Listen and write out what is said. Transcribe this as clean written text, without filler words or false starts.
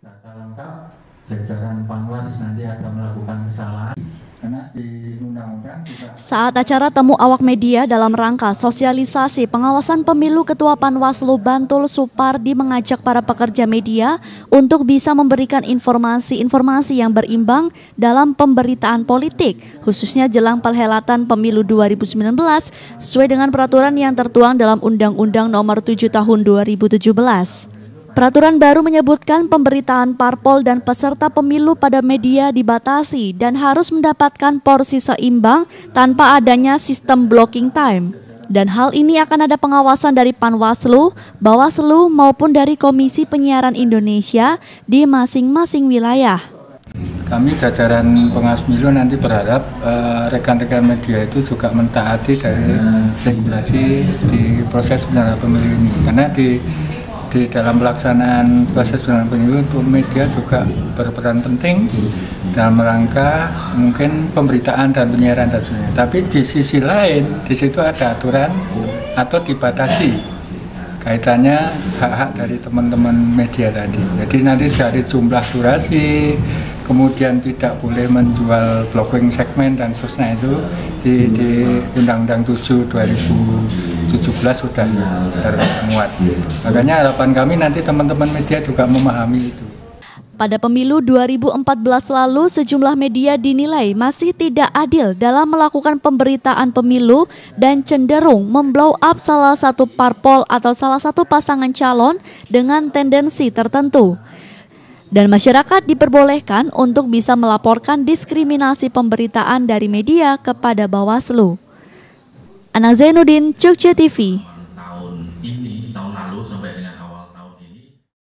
Data lengkap, jajaran Panwas nanti akan melakukan kesalahan. Karena di undang-undang juga... Saat acara temu awak media dalam rangka sosialisasi pengawasan pemilu, Ketua Panwaslu Bantul Supardi mengajak para pekerja media untuk bisa memberikan informasi-informasi yang berimbang dalam pemberitaan politik, khususnya jelang perhelatan pemilu 2019 sesuai dengan peraturan yang tertuang dalam Undang-Undang Nomor 7 Tahun 2017. Peraturan baru menyebutkan pemberitaan parpol dan peserta pemilu pada media dibatasi dan harus mendapatkan porsi seimbang tanpa adanya sistem blocking time. Dan hal ini akan ada pengawasan dari Panwaslu, Bawaslu maupun dari Komisi Penyiaran Indonesia di masing-masing wilayah. Kami jajaran pengawas pemilu nanti berharap rekan-rekan media itu juga mentaati dari regulasi di proses penyelenggaraan pemilu ini, karena di dalam pelaksanaan proses penyelenggaraan pemilu media juga berperan penting dalam rangka mungkin pemberitaan dan penyiaran dan sebagainya. Tapi di sisi lain di situ ada aturan atau dibatasi kaitannya hak-hak dari teman-teman media tadi. Jadi nanti dari jumlah durasi, kemudian tidak boleh menjual blocking segmen dan seterusnya itu di Undang-Undang 7 2017 sudah termuat. Makanya harapan kami nanti teman-teman media juga memahami itu. Pada pemilu 2014 lalu, sejumlah media dinilai masih tidak adil dalam melakukan pemberitaan pemilu dan cenderung memblow up salah satu parpol atau salah satu pasangan calon dengan tendensi tertentu. Dan masyarakat diperbolehkan untuk bisa melaporkan diskriminasi pemberitaan dari media kepada Bawaslu. Ana Zainuddin, Jogja TV.